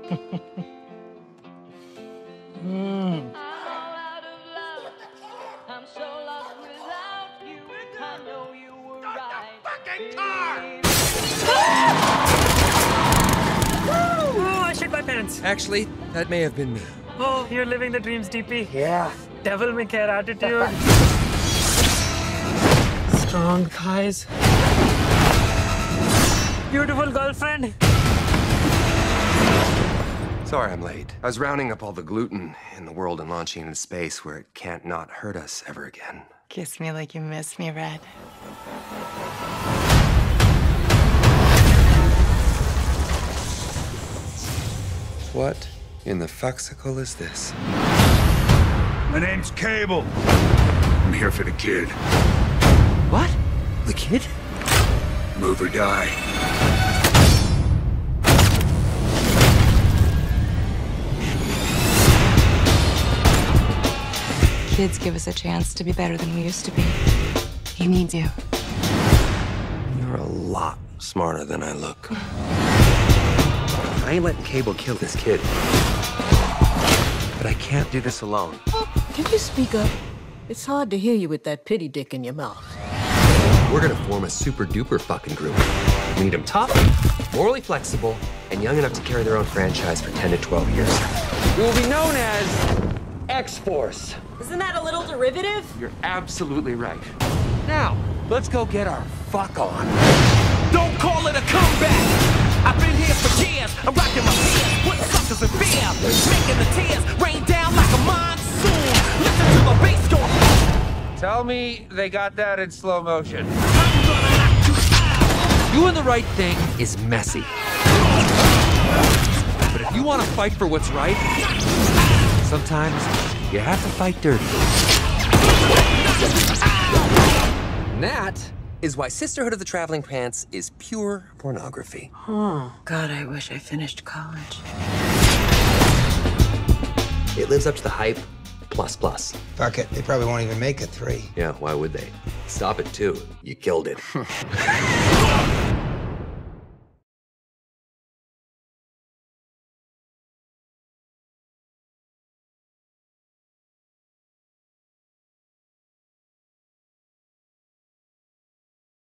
Oh, I shit my pants. Actually, that may have been me. Oh, you're living the dreams, DP. Yeah. Devil may care attitude. Strong thighs. Beautiful girlfriend. Sorry I'm late. I was rounding up all the gluten in the world and launching into space where it can't not hurt us ever again. Kiss me like you miss me, Red. What in the fuxicle is this? My name's Cable. I'm here for the kid. What? The kid? Move or die. Kids give us a chance to be better than we used to be. He needs you. You're a lot smarter than I look. I ain't letting Cable kill this kid. But I can't do this alone. Can you speak up? It's hard to hear you with that pity dick in your mouth. We're gonna form a super duper fucking group. We need them tough, morally flexible, and young enough to carry their own franchise for 10 to 12 years. We will be known as X-Force. Isn't that a little derivative? You're absolutely right. Now, let's go get our fuck on. Don't call it a comeback. I've been here for years. I'm rocking my pants, putting suckers in fear, making the tears rain down like a monsoon. Listen to the bass go. Tell me they got that in slow motion. I'm gonna knock you out. Doing the right thing is messy. But if you want to fight for what's right, sometimes you have to fight dirty. And that is why Sisterhood of the Traveling Pants is pure pornography. Oh, God, I wish I finished college. It lives up to the hype, plus. Fuck it, they probably won't even make it 3. Yeah, why would they? Stop it, too. You killed it.